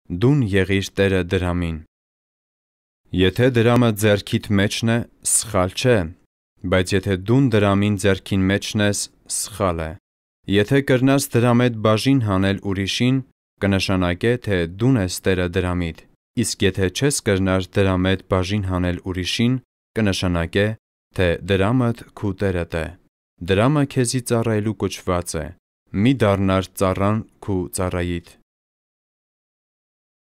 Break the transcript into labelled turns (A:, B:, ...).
A: դուն եղիր տերը դրամին։ Եթե դրամը ձեռքիդ մեջն է, սխալ չէ, բայց եթե դուն դրամին ձեռքին մեջն ես, սխալ է։ Եթե կրնաս դրամեդ բաժին հանել ուրիշին, կնշանակե, թե դուն ես տերը դրամիդ, իսկ եթե չես կրնար դրամեդ բաժին հանել ուրիշին, կնշանակե, թե դրամդ քու տերդ է։ Դրամը քեզի ծառայելու կոչված է, մի դառնար ծառան քու ծառայիդ։